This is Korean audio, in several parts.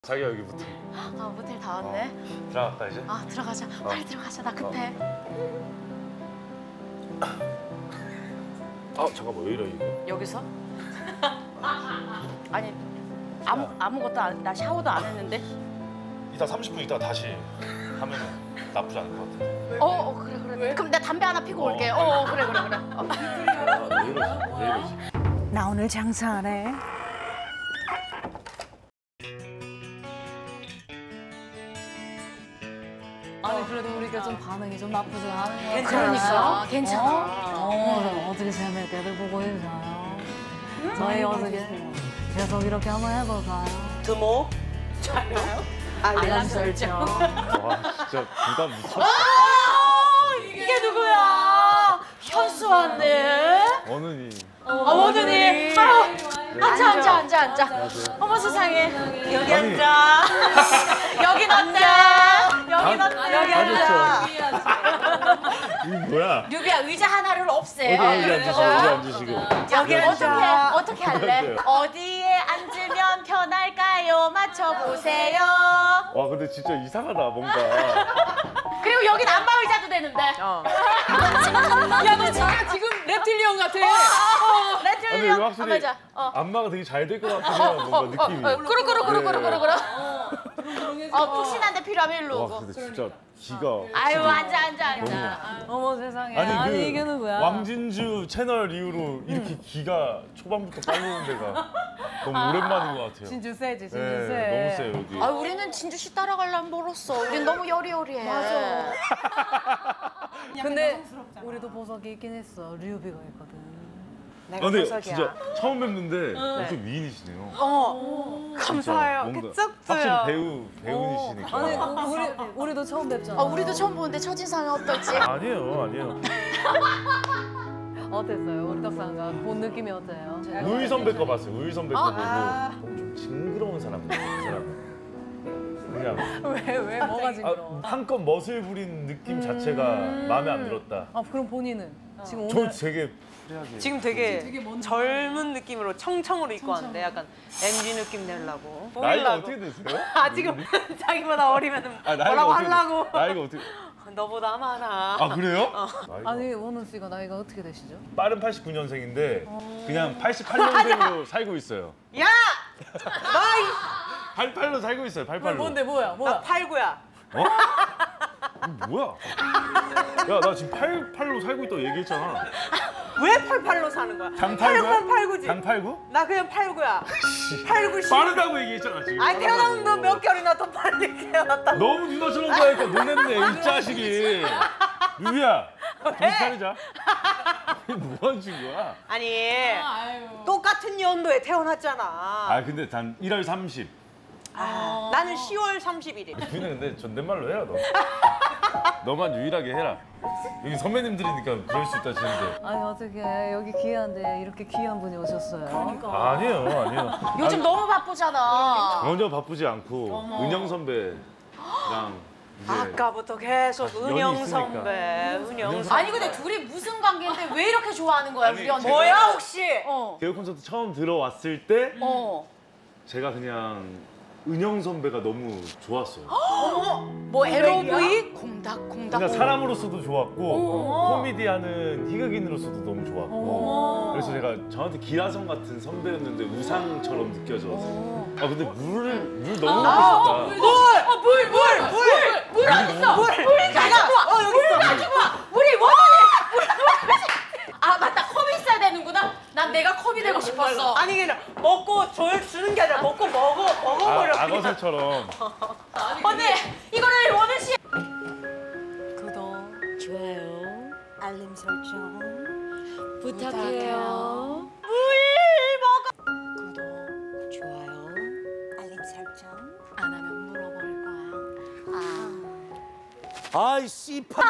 자기가 여기 모텔. 아, 모텔 다 왔네. 들어갈까 이제? 아, 들어가자. 빨리 들어가자. 나 급해. 잠깐만 왜 이래 이거? 여기서? 아니, 아무것도 나 샤워도 안 했는데. 이따 30분 있다가 다시 하면 나쁘지 않을 것 같아. 그래. 왜? 그럼 내가 담배 하나 피고 올게. 그래. 왜 이러지? 왜 이러지? 나 오늘 장사하네. 아니 그래도 우리가 좀 반응이 좀 나쁘지 않은 거 그러니까. 괜찮아. 어떻게 재밌게 애들 보고 있나요? 저희 어떻게 계속 이렇게 한번 해볼까요? 드모? 알람 설정. 와 진짜 부담 미쳤어. 이게 누구야? 현수 왔네. 어느니. 어머니. 앉아. 어머 세상에. 여기 앉아. 여긴 앉아. 여기 앉아. 이게 뭐야? 류비야 의자 하나를 없애. 여기 앉으시고. 여기 앉아. 어떻게 할래? 앉아요. 어디에 앉으면 편할까요? 맞춰보세요. 와 근데 진짜 이상하다 뭔가. 그리고 여긴 안마 의자도 되는데. 야 너 진짜 지금 랩틸리언 같아. 근데 레트리언 이거 안마 확실히 의자. 안마가 되게 잘 될 것 같긴 해요 뭔가 느낌이. 그러. 푹신한데 필요하면 일로 와 오고. 근데 진짜 기가. 아유 앉아. 어머 세상에. 아니 아니 그 이게 누구야? 왕진주 채널 이후로 이렇게 기가 초반부터 빨리는 데가 너무 오랜만인 것 같아요. 진주 세지 진주 네, 세. 너무 세요 여기. 아 우리는 진주씨 따라가려면 멀었어. 우린 너무 여리여리해. 맞아. 근데 우리도 보석이 있긴 했어. 류비가 있거든. 내가 근데 보석이야. 진짜 처음 뵙는데 엄청 미인이시네요. 감사해요. 뭔가 그쪽도요. 확실히 배우이시니까. 아니 우리도 처음 뵙잖아. 우리도 처음 보는데 첫인상이 어떨지. 아니에요. 어땠어요? 우리 떡상가 본 느낌이 어때요? 우일 선배 거 봤어요. 우일 선배 거 보고 너무 좀 징그러운 사람 같아요. 그 사람. 그냥 왜 뭐가 징그러워? 한껏 멋을 부린 느낌 자체가 마음에 안 들었다. 아 그럼 본인은 지금 저 오늘 되게 프리하게. 지금 되게 젊은 느낌으로 청청으로 입고 왔는데 약간 MG 느낌 내려고. 나이가 보이려고. 어떻게 되세요? 아 지금 자기보다 어리면 나이가 뭐라고 어떻게 하려고. 나이가 어떻게? 너보다 많아. 아 그래요? 나이가 아니 원훈 씨가 나이가 어떻게 되시죠? 빠른 89년생인데 그냥 88년생으로 살고 있어요. 야! 너이 88로 살고 있어요. 88로. 뭐야? 나 89야. 어? 이거 뭐야? 야, 나 지금 88로 살고 있다고 얘기했잖아. 왜 88로 사는 거야? 장89야? 89지. 장89? 나 그냥 89야. 89 10. 빠르다고 얘기했잖아, 지금. 아니 태어난 너 몇 개월이나 더 빨리 태어났다. 너무 누나처럼 가니까 놀랬네, 이 자식이. 유비야, 정신 차리자. 이게 뭐하는 친구야? 아니 똑같은 연도에 태어났잖아. 아, 근데 단 1월 30. 나는 10월 31일. 유비는 근데 존댓말로 해라, 너. 너만 유일하게 해라. 여기 선배님들이니까 그럴 수 있다 치는데. 아니 어떻게 여기 귀한데 이렇게 귀한 분이 오셨어요? 그러니까. 아니에요. 요즘 너무 바쁘잖아. 전혀 바쁘지 않고 은영 선배랑 이제 아까부터 계속 연이 은영 있으니까. 선배, 은영 선배. 아니 근데 둘이 무슨 관계인데 왜 이렇게 좋아하는 거야 아니, 우리 언니? 뭐야 혹시? 개그 콘서트 처음 들어왔을 때 어. 제가 그냥 은영 선배가 너무 좋았어요. 뭐 LOV? 콩닥. 그냥 사람으로서도 좋았고 코미디하는 희극인으로서도 너무 좋았고 그래서 제가 저한테 기라성 같은 선배였는데 우상처럼 느껴져서 근데 물 너무 먹고 싶다. 물 어디 있어? 물 가지고 와. 여기 있어. 가지고 와. 우리 원하네. 아 맞다 컵이 있어야 되는구나. 난 내가 컵이 되고 싶었어. 아니 그냥 먹고 주는 게 아니라 먹고 먹어버려. 그냥. 악어새처럼. 언니 이거를 원은 씨. 구독 좋아요. 알림 설정. 부탁해요. 구독, 좋아요. 알림 설정. 안 하면 물어버릴 거야. 아이 씨발.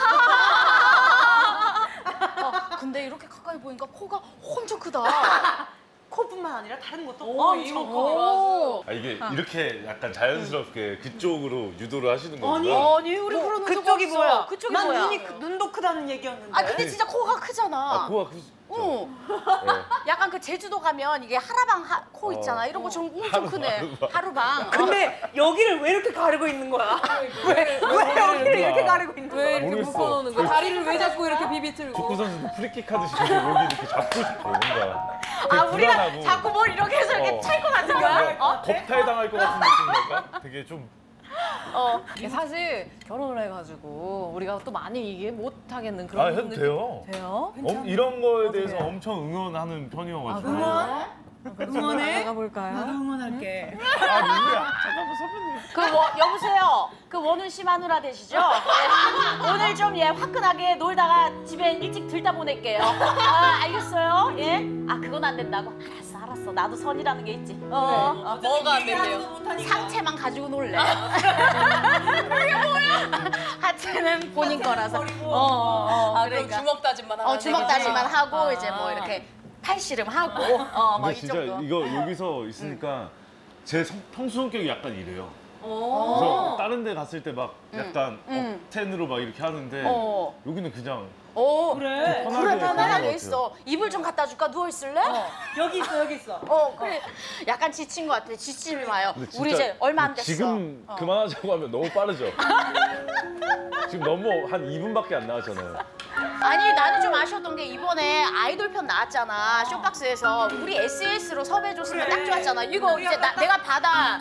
근데 이렇게 가까이 보니까 코가 엄청 크다. 코뿐만 아니라 다른 것도 엄청 커. 이게 이렇게 약간 자연스럽게 그쪽으로 유도를 하시는 거구나. 아니 우리 그러는 적 그쪽이 없어. 뭐야? 그쪽이 난 뭐야? 눈도 크다는 얘기였는데. 아 근데 진짜 코가 크잖아. 코가 어. 네. 약간 그 제주도 가면 이게 하라방 코 있잖아. 이런 거 좀 엄청 크네. 하루방. 근데 여기를 왜 이렇게 가리고 있는 거야? 왜 여기를 이렇게 가리고 있는 거야? 왜 이렇게 모르겠어. 묶어놓는 거야? 다리를 왜 자꾸 이렇게 비비틀고? 축구 선수도 프리킥 하듯이 계속 여기 이렇게 잡고 싶어 뭔가. 되게 아 우리가 불안하고. 자꾸 뭘 이렇게 해서 이렇게 찰 것 같은 거야? 어? 겁탈 당할 것 같은 느낌이랄까? 되게 좀 이게 사실 결혼을 해가지고 우리가 또 많이 이게 못 하겠는 그런 해도 느낌- 돼요. 돼요? 이런 거에 어떻게 대해서 해? 엄청 응원하는 편이어가지고. 응원해? 나가 볼까요? 응원할게. 아 누구야? 잠깐만 선배님. 여보세요. 그 원훈 씨 마누라 되시죠? 예. 오늘 좀 화끈하게 놀다가 집에 일찍 들다 보낼게요. 아 알겠어요? 예? 아 그건 안 된다고? 알았어. 나도 선이라는 게 있지. 뭐가 안 된대요? 상체만 가지고 놀래. 그게 뭐야? 하체는 본인 거라서. 그러니까. 주먹 다짐만 하는 주먹 다짐만 하고 이제 뭐 이렇게 팔씨름 하고 뭐 근데 이 진짜 정도. 이거 여기서 있으니까 제 평소 성격이 약간 이래요. 그래서 다른 데 갔을 때 막 약간 업텐으로 막 이렇게 하는데 여기는 그냥 그래. 좀 편하게 편안하게 되는 것 있어. 이불 좀 갖다 줄까? 누워 있을래? 여기 있어. 그래. 약간 지친 것 같아. 지침이 와요. 근데 우리 진짜 이제 얼마 안 됐어. 지금 그만하자고 하면 너무 빠르죠? 지금 너무 한 2분밖에 안 나왔잖아요. 아니 나는 좀 아쉬웠던 게 이번에 아이돌 편 나왔잖아. 쇼박스에서 우리 SES로 섭외해줬으면 딱 좋았잖아. 이거 이제 내가 받아.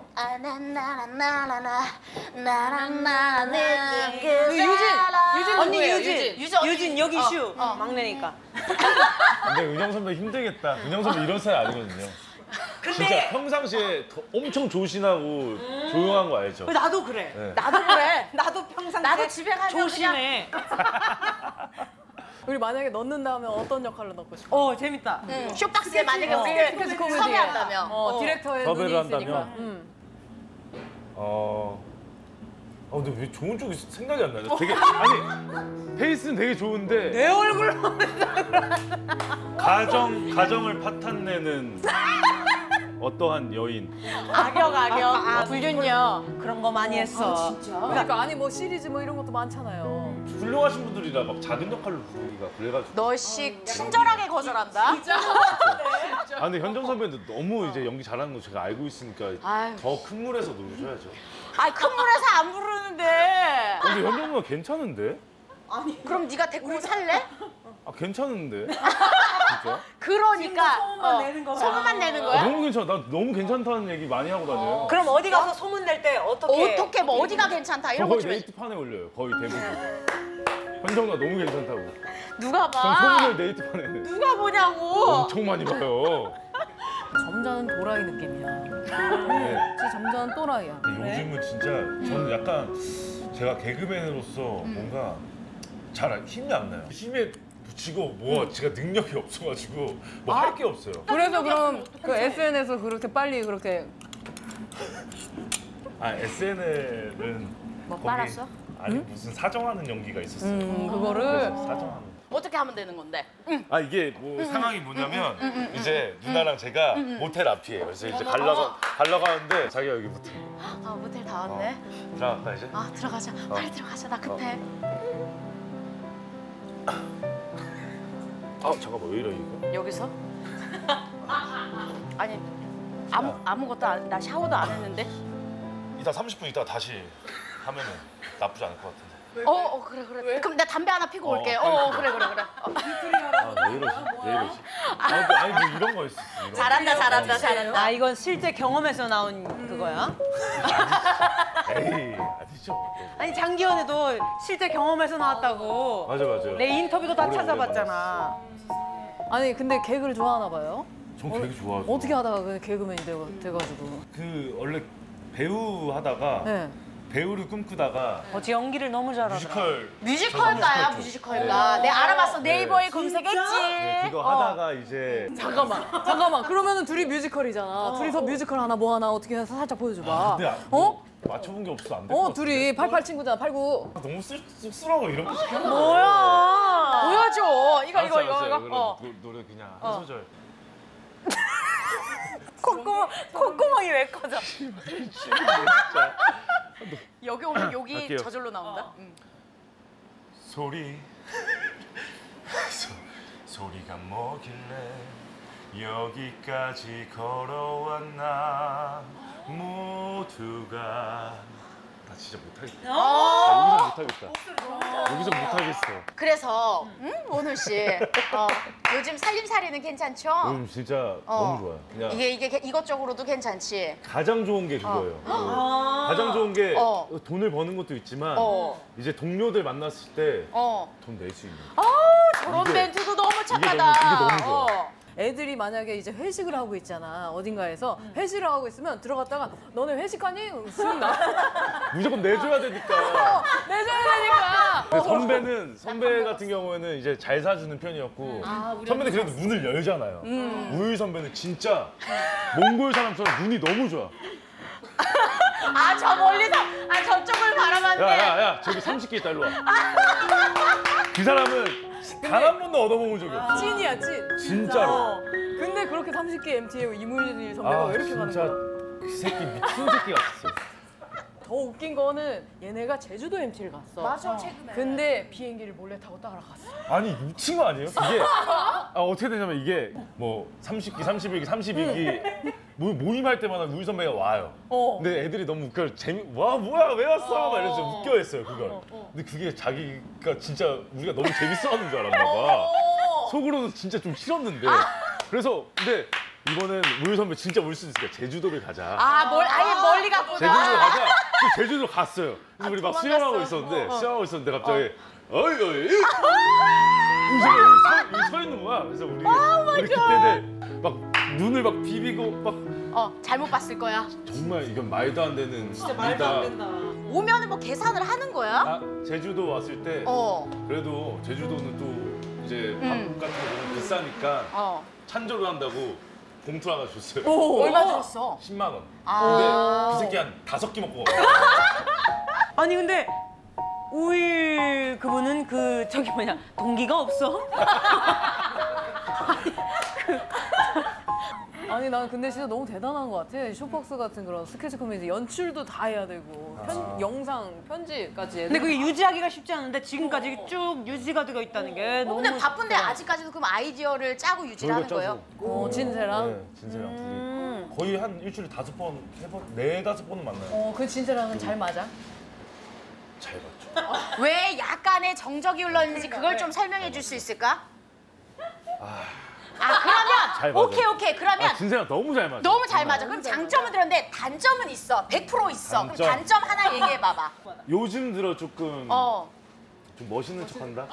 언니 유진. 유진 여기 슈 막내니까. 근데 은영 선배 힘들겠다. 은영 선배 이런 스타일 아니거든요. 진짜 평상시에 엄청 조신하고 조용한 거 알죠? 나도 그래. 네. 나도 그래. 나도 평상시에 나도 집에 가면 조심해. 우리 만약에 넣는다면 어떤 역할로 넣고 싶어? 재밌다. 쇼박스에 만약에 우리를 코미디에. 섭외한다면 디렉터의 섭외를 눈이 있으니까. 한다면? 근데 왜 좋은 쪽이 생각이 안 나죠? 되게 아니 페이스는 되게 좋은데 내 얼굴 가정을 파탄내는 어떠한 여인. 악역 불륜녀. 그런 거 많이 했어. 그러니까 아니 뭐 시리즈 뭐 이런 것도 많잖아요. 훌륭하신 분들이라 막 작은 역할로 부르기가 그래가지고. 너씨 친절하게 거절한다. 아 근데 현정 선배도 너무 이제 연기 잘하는 거 제가 알고 있으니까 아유. 더 큰 물에서 놀으셔야죠. 아이 큰 물에서 안 부르는데. 근데 현정 누나 괜찮은데? 그럼 네가 데리고 살래? 아 괜찮은데? 진짜? 그러니까 소문만 내는 거야. 소문만 내는 아, 거야? 너무 괜찮아. 나 너무 괜찮다는 얘기 많이 하고 다녀요. 그럼 어디 가서 소문 낼 때 어떻게? 어떻게 뭐 어디가 괜찮다 저 이런 거 거의 좀 해줘. 네이트판에 올려요. 거의 대부분. 현정 누나 너무 괜찮다고. 누가 전 봐? 소문을 네이트판에 누가 보냐고? 엄청 많이 봐요. 점잖은 도라이 느낌이야. 네. 진짜 점잖은 또라이야. 근데 요즘은 진짜 저는 약간 제가 개그맨으로서 뭔가 잘 힘이 안 나요. 힘에 붙이고 뭐 제가 능력이 없어가지고 뭐 할 게 없어요. 그래서 그럼 그 SNS에서 그렇게 빨리 그렇게 SNL은 뭐 빨았어? 아니 무슨 사정하는 연기가 있었어요. 그거를 그래서 사정하는. 어떻게 하면 되는 건데? 이게 뭐 상황이 뭐냐면 이제 누나랑 제가 모텔 앞이에요. 그래서 이제 가려고 하는데 자기가 여기부터 아 모텔 다 왔네. 들어갔다 이제. 아 들어가자. 빨리 들어가자. 나 급해. 잠깐만 왜 이래 이거? 여기서? 아니 아무것도 나 샤워도 안 했는데. 이따 30분 있다 다시 하면은 나쁘지 않을 것 같은데. 그래. 그럼 나 담배 하나 피고 올게. 그래. 왜 이러지? 아니 뭐 이런 거 있었어. 이런 거. 잘한다. 아 이건 실제 경험에서 나온 그거야? 에이 아니죠. 아니 장기현에도 실제 경험에서 나왔다고. 맞아요. 내 인터뷰도 다 오래 찾아봤잖아. 아니 근데 개그를 좋아하나 봐요. 전 되게 좋아하죠. 어떻게 하다가 그 개그맨이 돼가지고. 그 원래 배우 하다가 네. 배우를 꿈꾸다가 어제 연기를 너무 잘하더라. 뮤지컬가야 뮤지컬가. 내가 알아봤어. 네이버에 검색했지. 그거 하다가 이제 잠깐만. 그러면은 둘이 뮤지컬이잖아. 둘이서 뮤지컬 하나 뭐 하나 어떻게 해서 살짝 보여줘봐. 근데 맞춰본 게 없어서 안 될 것 같아. 둘이 88 친구잖아. 89. 너무 쑥스러워 이런 거 시켜. 뭐야? 보여줘. 이거. 그럼 노래 그냥 한 소절. 콧구멍이 왜 커져? 진짜. 여기 오면 여기 할게요. 저절로 나온다. 소리 소리가 뭐길래 여기까지 걸어왔나 모두가 나 진짜 못하겠다. 나 여기서 못하겠다. 여기서 못하겠어. 그래서 원울 씨 요즘 살림살이는 괜찮죠? 요즘 진짜 너무 좋아요. 그냥 이게 이것저것으로도 괜찮지. 가장 좋은 게 그거예요. 가장 좋은 게 돈을 버는 것도 있지만 이제 동료들 만났을 때 돈 낼 수 있는. 저런 이게- 멘트도 너무 착하다. 이게 너무 좋아. 애들이 만약에 이제 회식을 하고 있잖아. 어딘가에서 회식을 하고 있으면 들어갔다가 너네 회식하니? 쓱 나. 무조건 내줘야 되니까. 내줘야 되니까. 근데 선배 같은 경우에는 이제 잘 사주는 편이었고 선배는 그래도 문을 열잖아요. 우일 선배는 진짜 몽골 사람처럼 눈이 너무 좋아. 저 멀리서 저쪽을 바라봤는데. 야야야 저기 30개 있다 일로 와. 그 사람은 단 한 번도 얻어먹은 적이 없어. 찐이야, 찐. 진짜로. 근데 그렇게 30개 MT에 이무일 선배가 왜 이렇게 가는 거야? 그 새끼 미친 새끼 같았어. 더 웃긴 거는 얘네가 제주도 MT를 갔어. 맞아, 최근에. 근데 비행기를 몰래 타고 따라갔어. 아니 미친 거 아니에요? 그게 어떻게 되냐면 이게 뭐 30기, 31기, 32기 모임할 때마다 우일 선배가 와요. 근데 애들이 너무 웃겨. 와 뭐야 왜 왔어? 막 이러면서 웃겨했어요 그걸. 근데 그게 자기가 진짜 우리가 너무 재밌어하는 줄 알았나 봐. 속으로는 진짜 좀 싫었는데. 그래서 근데 이번엔 우일 선배 진짜 올 수 있으니까 제주도를 가자. 아예 멀리 갔구나. 제주도를 가자. 또 제주도 갔어요. 그래서 우리 막 수영하고 있었는데 갑자기 어이 여기 서 있는 거야. 그래서 우리 그때들 막 눈을 막 비비고 막 잘못 봤을 거야. 정말 이건 말도 안 되는 진짜 말도 안 된다. 오면은 뭐 계산을 하는 거야? 제주도 왔을 때 그래도 제주도는 또 이제 밥 같은 거 너무 비싸니까 찬조를 한다고 봉투 하나 줬어요. 얼마 줬어? 10만 원. 근데 그 새끼 한 5끼 먹고 가. 아니 근데 우일 그분은 저기 뭐냐 동기가 없어? 아니 난 근데 진짜 너무 대단한 것 같아. 쇼박스 같은 그런 스케치 코미디 연출도 다 해야 되고 영상 편집까지 해야 근데 되고. 그게 유지하기가 쉽지 않은데 지금까지 쭉 유지가 되고 있다는 게 너무 근데 바쁜데 멋있다. 아직까지도 그럼 아이디어를 짜고 유지를 하는 거예요? 진세랑? 네, 진세랑 둘이 거의 한 일주일에 5번, 3번, 4-5번은 만나요. 그 진세랑은 잘 맞아? 잘 봤죠. 왜 약간의 정적이 흘렀는지 그걸 좀 설명해 줄 수 있을까? 잘 그러면 맞아요. 오케이 그러면 진세랑 너무 잘 맞아. 너무 잘 맞아. 그럼 장점은 들었는데 단점은 있어. 100% 있어. 단점. 그럼 단점 하나 얘기해 봐봐. 요즘 들어 조금 좀 멋있는 척한다.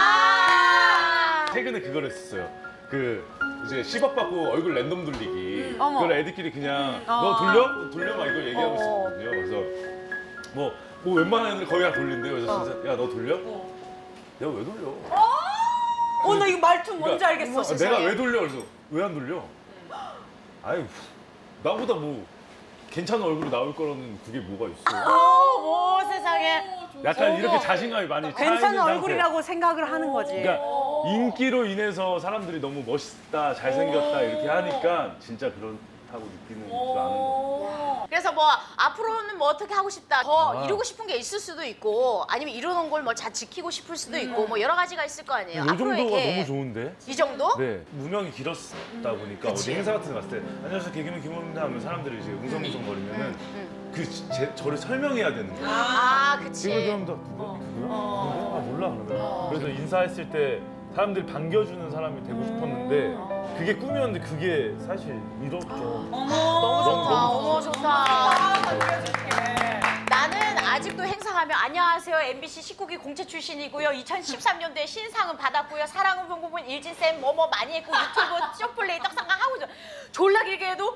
최근에 그걸 했었어요. 이제 10억 받고 얼굴 랜덤 돌리기. 그걸 애들끼리 그냥 너 돌려 막 이걸 얘기하고 있었거든요. 그래서 뭐 웬만한 애들 거의 다 돌린대요. 그래서 진짜 야 너 돌려? 내가 왜 돌려? 나 이거 말투 뭔지 알겠어. 내가 왜 돌려? 그래서 왜 안 돌려? 아유 나보다 뭐 괜찮은 얼굴이 나올 거라는 그게 뭐가 있어? 세상에. 약간 이렇게 자신감이 많이 차 있는 괜찮은 상태. 얼굴이라고 생각을 하는 거지. 그러니까 인기로 인해서 사람들이 너무 멋있다, 잘생겼다 이렇게 하니까 진짜 그렇다고 느끼는 줄 아는 거. 그래서 뭐 앞으로는 뭐 어떻게 하고 싶다. 더 이루고 싶은 게 있을 수도 있고 아니면 이루는 걸 뭐 잘 지키고 싶을 수도 있고 뭐 여러 가지가 있을 거 아니에요. 이 정도가 앞으로의 너무 좋은데? 이 정도? 네. 무명이 길었다 보니까 어디 행사 같은 데 갔을 때 안녕하세요 개그맨 김호입니다 하면 사람들이 이제 웅성웅성거리면은 저를 설명해야 되는 거예요. 그치. 이거 그럼 누구야? 누구야? 몰라 그러면. 그래서 인사했을 때 사람들이 반겨주는 사람이 되고 싶었는데 그게 꿈이었는데 그게 사실 이렇죠. 너무 좋다. 너무 좋다. 나는 아직도 행사하면 안녕하세요 MBC 19기 공채 출신이고요. 2013년도에 신상은 받았고요. 사랑은 봉부분 일진쌤 뭐뭐 많이 했고 유튜브 쇼플레이 떡상강 하고 있어. 졸라 길게 해도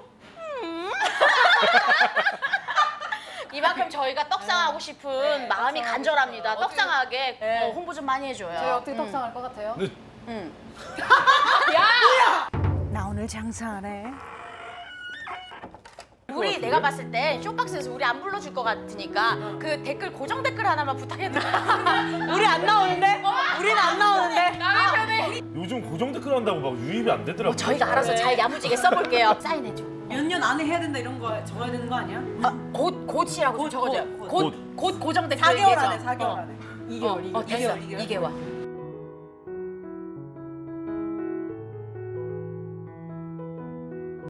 이만큼 저희가 떡상하고 싶은 마음이 간절합니다. 떡상하게 홍보 좀 많이 해줘요. 저희 어떻게 떡상할 것 같아요? 근데 나 오늘 장사하네. 우리 내가 봤을 때 쇼박스에서 우리 안 불러줄 것 같으니까 그 댓글 고정 댓글 하나만 부탁해도 우리 안 나오는데? 우리는 안 나오는데? 요즘 고정 댓글 한다고 막 유입이 안 되더라고요. 저희가 알아서 잘 야무지게 써볼게요. 사인해줘. 몇 년 안에 해야 된다 이런 거 적어야 되는 거 아니야? 곧이라고 좀 적어줘요. 곧. 곧 고정 댓글 4개월 얘기해줘. 안에 4개월 안에. 2개월. 됐어. 2개월.